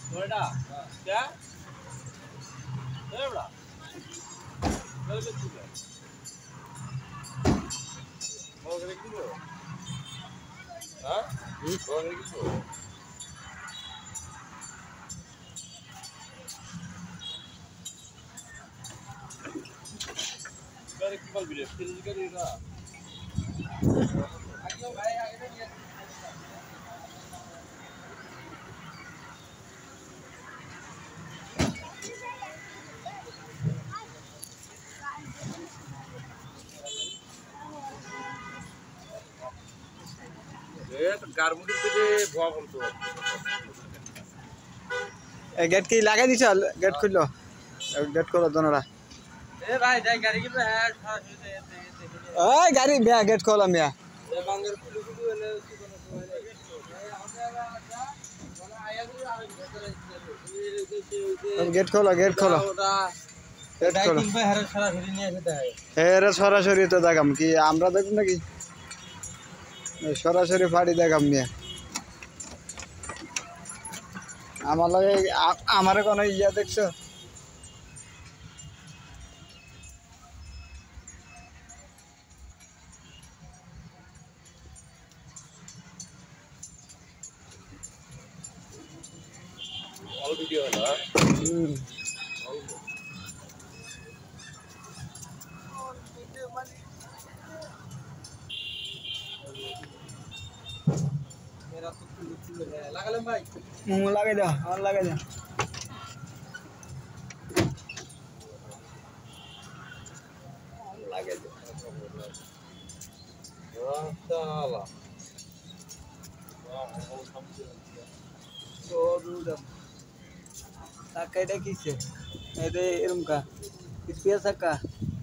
बड़ा क्या है बड़ा चल के तू बहुत करे किलो हां बहुत करे किलो करे की बल वीडियो फिर करेगा आगे भाई आगे तो গারমুটির দিকে ভুয়া বলতো এই গেট কি লাগাই দিছ গেট খুললো গেট খোলো দোনোরা এ ভাই যাই গাড়ি কি হ্যাঁ ওই গাড়ি মিয়া গেট খোলো মিয়া এ বাঙ্গের কুলু কুলু এলে কি কোনো গেট খোলো গেট খোলো ওটা গেট খোলো ভাই হারে সারা ঘুরে নিয়ে যেতে হয় হেরে সরাসরি তো দেখাম কি আমরা দেখব নাকি সরাসরি ফাড়ি দেখাম মিয়া আমার লাগে আমারে কোনো ইয়া দেখছো অল ভিডিও না मेरा तो कुलू कुलू है लगा ले भाई लागे दो और लागे दो लागे दो माशाल्लाह तो दूर ताकैडा किसे एरे एरम का स्पेस का